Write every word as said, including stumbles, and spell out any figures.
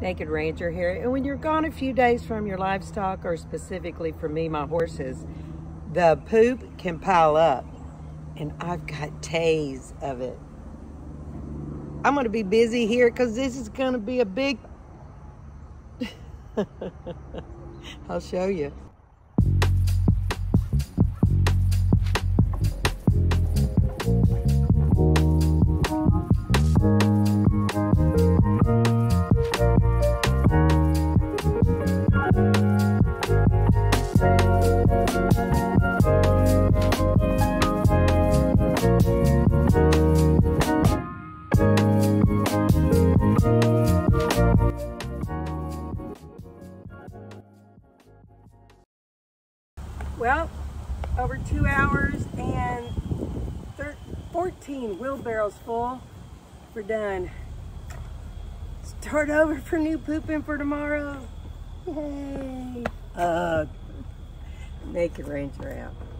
Naked Ranger here. And when you're gone a few days from your livestock, or specifically for me, my horses, the poop can pile up. And I've got days of it. I'm going to be busy here because this is going to be a big... I'll show you. Well, over two hours and fourteen wheelbarrows full. We're done. Start over for new pooping for tomorrow. Yay! Uh, Naked Ranger out.